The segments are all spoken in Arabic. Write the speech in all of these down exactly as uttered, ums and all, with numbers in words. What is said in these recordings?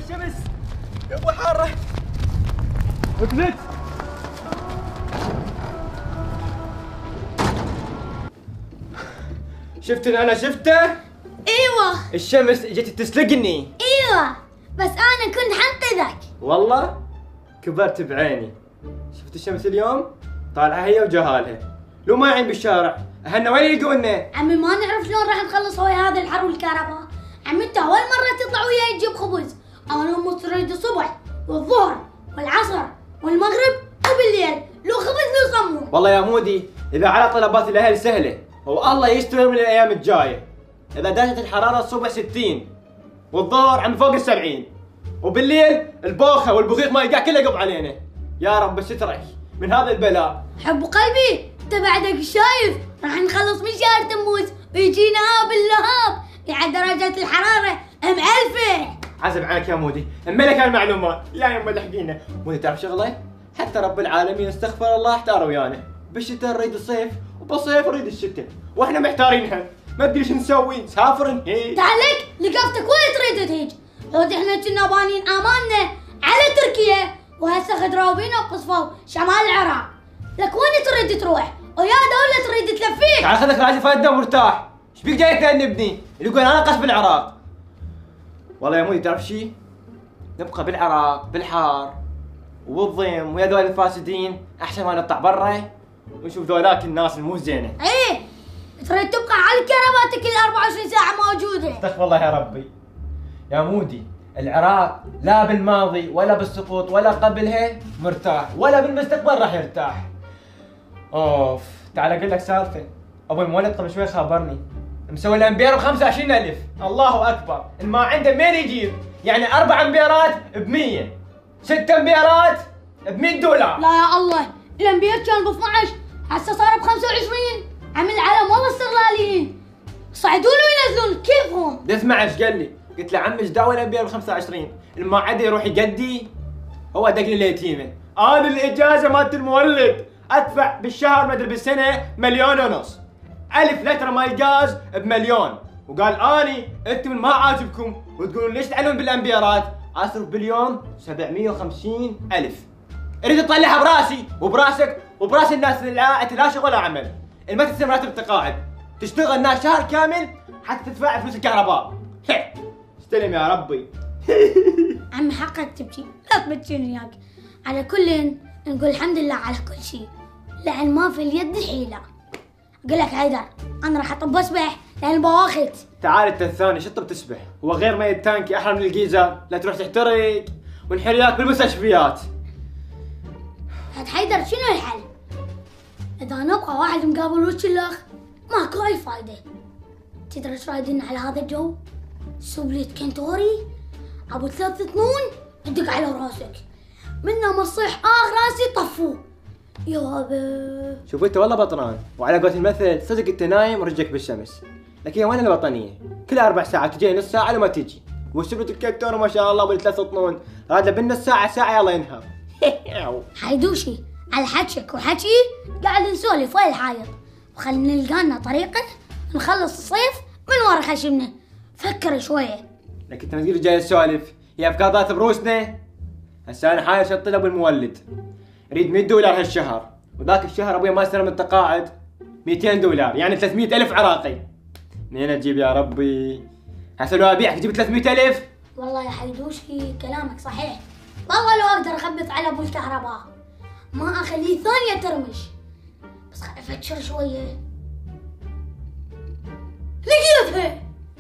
الشمس يا ابو حاره. وكلت شفت اللي انا شفته؟ ايوه الشمس اجت تسلقني. ايوه بس انا كنت حنقذك. والله كبرت بعيني. شفت الشمس اليوم طالعه هي وجهالها، لو ما يعين بالشارع اهلنا وين يلقونا؟ عمي ما نعرف شلون راح نخلص ويا هذا الحر والكهرباء. عمي انت اول مره تطلع وياي تجيب خبز. انا امي تريد الصبح والظهر والعصر والمغرب وبالليل، لو خبز لو صمون. والله يا مودي اذا على طلبات الاهل سهله والله يستر من الايام الجايه. اذا داشت الحراره الصبح ستين والظهر عم فوق السبعين وبالليل البوخه والبغيض ما يقع كله يقب علينا. يا رب سترك من هذا البلاء. حب قلبي انت بعدك شايف راح نخلص من شهر تموز ويجينا هاب اللهاب يعني درجات الحراره مألفه. عزب عنك يا مودي ملك المعلومات. لا يما لحقينا. مودي تعرف شغله؟ حتى رب العالمين استغفر الله احتار ويانا. بالشتاء نريد الصيف وبالصيف نريد الشتاء واحنا محتارينها ما ادري ايش نسوي. نسافر نهيج. تعلق لقفتك وين تريد تهيج؟ لو احنا كنا بانين اماننا على تركيا وهسه خدراوبينا وقصفوا شمال العراق. لك وين تريد تروح؟ ويا دولة تريد تلفيك. تعال خذك راجل فاده ومرتاح. ايش بيك جاي تأنبني؟ اللي يقول انا قصف العراق. والله يا مودي تعرف شيء؟ نبقى بالعراق بالحار وبالضيم ويا ذول الفاسدين احسن ما نطلع برا ونشوف ذولاك الناس المو زينه. ايه تريد تبقى على الكهرباء كل أربعة وعشرين ساعة موجودة. استغفر الله يا ربي. يا مودي العراق لا بالماضي ولا بالسقوط ولا قبلها مرتاح ولا بالمستقبل راح يرتاح. اوف تعال اقول لك سالفه. ابوي المولد قبل شوي خابرني مسوي الامبير ب خمسة وعشرين ألف. الله اكبر. ما عنده مين يجيب؟ يعني اربع امبيرات ب مية، ست امبيرات ب مية دولار. لا يا الله الامبير كان ب اثنعش هسه صار ب خمسة وعشرين. عم العالم والله استغلاليين صعدون وينزلون كيفهم. اسمع ايش قال لي؟ قلت له عمي ايش دعوه الامبير ب خمسة وعشرين؟ ما عاد يروح يقدي هو دق لي اليتيمه. انا الاجازه مالت المولد ادفع بالشهر ما ادري بالسنه مليون ونص. ألف لتر ماي غاز بمليون. وقال اني انتم ما عاجبكم وتقولون ليش تعلمون بالامبيرات اصرف باليوم سبعمية وخمسين ألف. اريد اطلعها براسي وبراسك وبراس الناس اللي لا شغل ولا عمل. ما تستلم راتب تقاعد تشتغل ناس شهر كامل حتى تدفع فلوس الكهرباء. استلم يا ربي. عمي حقك تبكي لا تبكيني وياك. على كل نقول الحمد لله على كل شيء لان ما في اليد حيله. اقول لك حيدر انا راح اطب اسبح لان بواخت. تعال انت الثاني شو بتسبح؟ هو غير مي التانكي احلى من الجيزه. لا تروح تحترق ونحرياك بالمستشفيات. هاد حيدر شنو الحل؟ اذا نبقى واحد مقابل وجه الاخ ماكو اي فايده. تدري ايش رايدين على هذا الجو؟ سوبليت كنتوري ابو ثلاث ثنون يدق على راسك منه ما تصيح اخ راسي طفوه. يابا شوف انت والله بطنان وعلى قولة المثل صدق انت نايم ورجلك بالشمس. لكن وين الوطنيه؟ كل اربع ساعات تجي نص ساعه لما تجي. والسوبليت الكنتوري ما شاء الله ابو ثلاث ثنون هذا بالنص ساعه ساعه يلا ينهار. حيدوشي على حكيك وحكي قاعد نسولف وين الحايط وخلينا نلقى لنا طريقه نخلص الصيف من ورا خشمنا. فكر شويه. لكن انت ما تقول جاي تسولف هي افكار ذات بروسنا. هسه انا حاير شط ابو المولد اريد مية دولار هالشهر وذاك الشهر ابوي ما استلم التقاعد مئتين دولار يعني ثلاثمية ألف عراقي. منين اجيب يا ربي؟ هسه لو ابيعك تجيب ثلاثمية ألف؟ والله يا حيدوشي كلامك صحيح. والله لو اقدر اخبط على ابو الكهرباء ما اخليه ثانيه ترمش. بس خليني افكر شويه. لقيتها.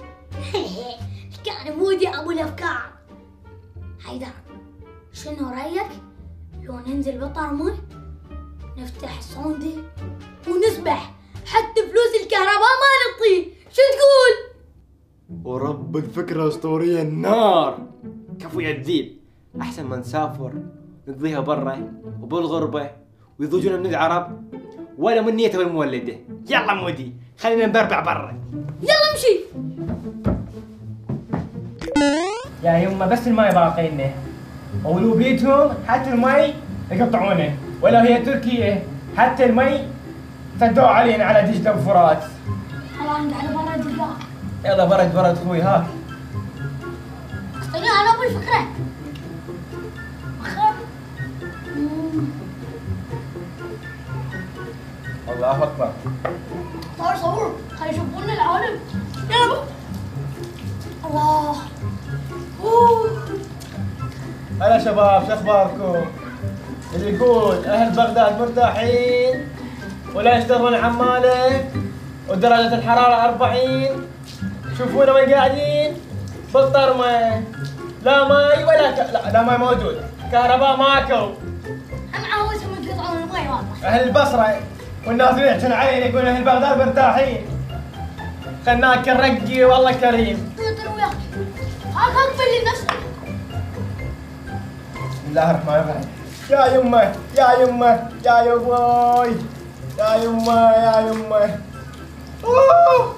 كان مودي ابو الافكار. حيدر شنو رايك لو ننزل بطرمه نفتح السوندي ونسبح حتى فلوس الكهرباء ما نعطيه. شو تقول؟ ورب الفكره اسطوريه النار. كفو يا الذيب. احسن ما نسافر نقضيها برا وبالغربه ويضوجونا من العرب ولا من نيته بالمولده. يلا مودي خلينا نبربع برا. يلا امشي. يا يما بس الماي باقينا ولو بيتهم حتى الماي يقطعونه ولا هي تركيا حتى الماي سدوا علينا على دجله وفرات. خلاص نقعد برا دلوقتي. يلا برد برد اخوي هاك. انا ابو اول فكره. الله اكبر. صور صور خلي يشوفون العالم. يلا الله. اوه هلا شباب، شو اخباركم؟ اللي يقول اهل بغداد مرتاحين ولا يشتغلون عماله ودرجة الحرارة أربعين. شوفونا وين قاعدين بالطرمة، لا ماي ولا ك... لا, لا ماي موجود، كهرباء ماكو. هم عاوزهم يقطعون المي والله. اهل البصرة والناظرين يحجون علينا يقولون اهل بغداد مرتاحين. خلنا ناكل رقي والله كريم. ترى وياك هاك هاك بلي نفسك. بسم الله الرحمن الرحيم. يا يمه يا يمه يا يبوي يا يمه يا يمه. اوه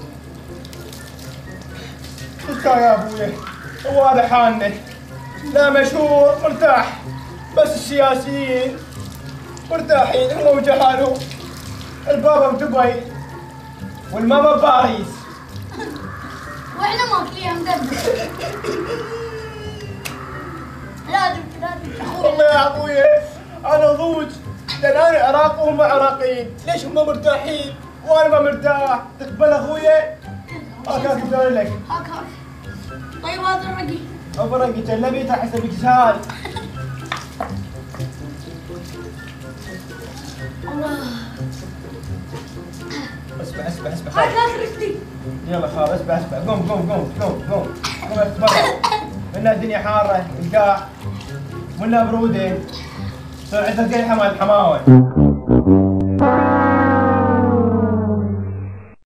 كان يا ابوي، هو هذا حالنا، لا مشهور مرتاح، بس السياسيين مرتاحين هم وجهالهم. البابا بدبي والماما بباريس واحنا ماكلين مدبر. لازم لازم والله يا ابوي انا ضوج، لان انا عراق وهم عراقيين، ليش هم مرتاحين وانا ما مرتاح؟ تقبل اخويا؟ هاك هاك بدور لك. هاك هاك. طيب هذا الرقي. هذا الرقي جلبي ترى حسبك سهل. الله. اسبح اسبح اسبح. هاك هاك رشدي. يلا خلاص اسبح اسبح، قوم قوم قوم قوم قوم قوم اتبرع. منا الدنيا حاره، القاع منا بروده، صار عندك زي الحمى الحماوه.